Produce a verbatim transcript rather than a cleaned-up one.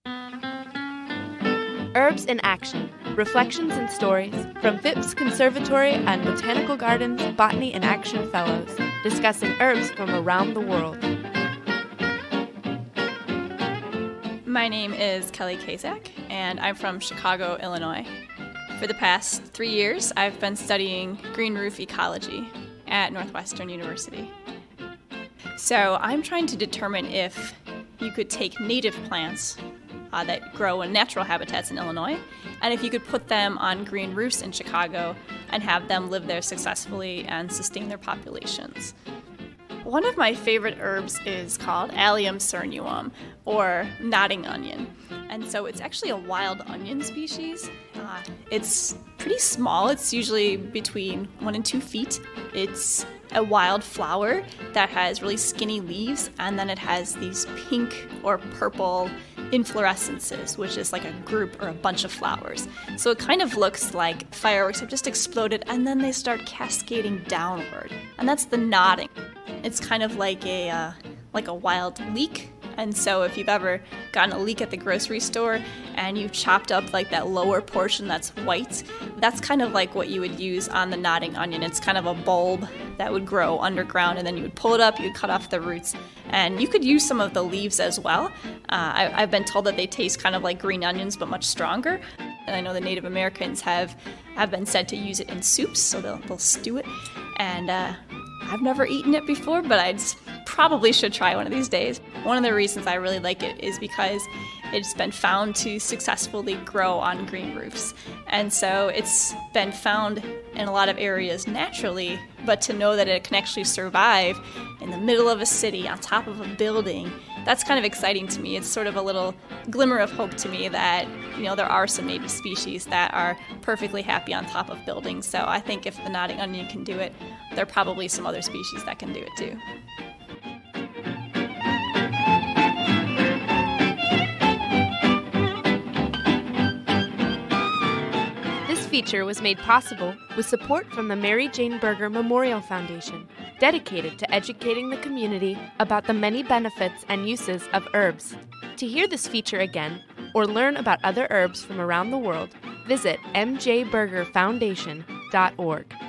Herbs in Action, Reflections and Stories from Phipps Conservatory and Botanical Gardens Botany in Action Fellows, discussing herbs from around the world. My name is Kelly Ksiazek, and I'm from Chicago, Illinois. For the past three years, I've been studying green roof ecology at Northwestern University. So I'm trying to determine if you could take native plants uh, that grow in natural habitats in Illinois, and if you could put them on green roofs in Chicago and have them live there successfully and sustain their populations. One of my favorite herbs is called Allium cernuum, or nodding onion. And so it's actually a wild onion species. Uh, it's pretty small. It's usually between one and two feet. It's a wild flower that has really skinny leaves, and then it has these pink or purple inflorescences, which is like a group or a bunch of flowers. So it kind of looks like fireworks have just exploded, and then they start cascading downward. And that's the nodding. It's kind of like a uh, like a wild leek. And so if you've ever gotten a leek at the grocery store and you've chopped up like that lower portion that's white, that's kind of like what you would use on the nodding onion. It's kind of a bulb that would grow underground, and then you would pull it up, you would cut off the roots, and you could use some of the leaves as well. Uh, I, I've been told that they taste kind of like green onions but much stronger. And I know the Native Americans have, have been said to use it in soups, so they'll, they'll stew it. And uh, I've never eaten it before, but I probably should try one of these days. One of the reasons I really like it is because it's been found to successfully grow on green roofs. And so it's been found in a lot of areas naturally, but to know that it can actually survive in the middle of a city, on top of a building, that's kind of exciting to me. It's sort of a little glimmer of hope to me that, you know, there are some native species that are perfectly happy on top of buildings. So I think if the nodding onion can do it, there are probably some other species that can do it too. This feature was made possible with support from the Mary Jane Berger Memorial Foundation, dedicated to educating the community about the many benefits and uses of herbs. To hear this feature again, or learn about other herbs from around the world, visit m j berger foundation dot org.